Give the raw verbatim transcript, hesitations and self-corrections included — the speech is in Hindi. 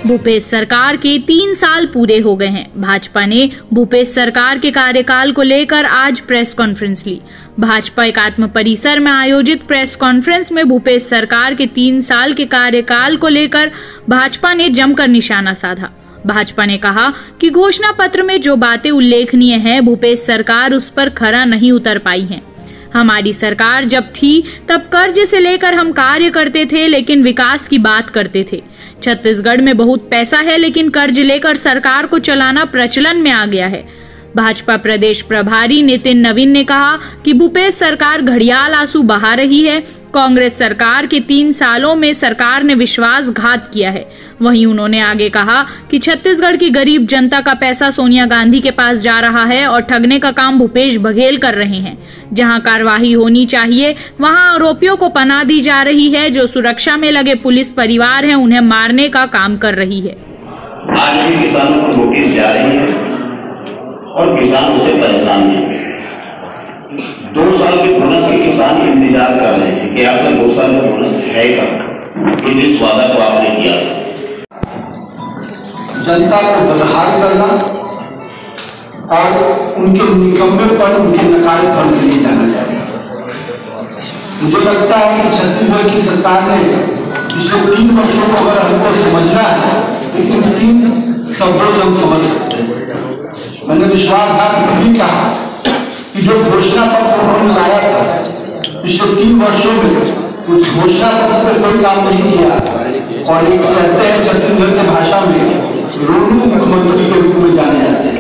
भूपेश सरकार के तीन साल पूरे हो गए हैं। भाजपा ने भूपेश सरकार के कार्यकाल को लेकर आज प्रेस कॉन्फ्रेंस ली। भाजपा एकात्म परिसर में आयोजित प्रेस कॉन्फ्रेंस में भूपेश सरकार के तीन साल के कार्यकाल को लेकर भाजपा ने जमकर निशाना साधा। भाजपा ने कहा कि घोषणा पत्र में जो बातें उल्लेखनीय हैं, भूपेश सरकार उस पर खरा नहीं उतर पाई है। हमारी सरकार जब थी तब कर्ज से लेकर हम कार्य करते थे, लेकिन विकास की बात करते थे। छत्तीसगढ़ में बहुत पैसा है, लेकिन कर्ज लेकर सरकार को चलाना प्रचलन में आ गया है। भाजपा प्रदेश प्रभारी नितिन नवीन ने कहा कि भूपेश सरकार घड़ियाल आंसू बहा रही है। कांग्रेस सरकार के तीन सालों में सरकार ने विश्वासघात किया है। वहीं उन्होंने आगे कहा कि छत्तीसगढ़ की गरीब जनता का पैसा सोनिया गांधी के पास जा रहा है और ठगने का काम भूपेश बघेल कर रहे हैं। जहां कार्यवाही होनी चाहिए वहां आरोपियों को पनाह दी जा रही है। जो सुरक्षा में लगे पुलिस परिवार हैं, उन्हें मारने का काम कर रही है। आज भी किसानों को नोटिस जा रही है और किसान उससे परेशान हैं। दो साल के बोनस के किसान इंतजार कर रहे हैं कि आपका दो साल का बोनस है कब, कि जिस वादा को आपने किया। जनता को बदहाल करना और उनके निकम्मेपन, उनके नकारे पर नहीं जाना चाहिए। मुझे लगता है कि छत्तीसगढ़ की सरकार ने पिछले तीन वर्षों को अगर हमको समझना है तो इन तीन शब्दों से हम समझ सकते हैं। मैंने विश्वासघात इसलिए कहा कि जो घोषणा पत्र उन्होंने लाया था पिछले तीन वर्षों में उस घोषणा पत्र पर कोई काम नहीं किया और एक कहते हैं छत्तीसगढ़ की भाषा में रोनू मुख्यमंत्री के रूप में जाने जाते हैं।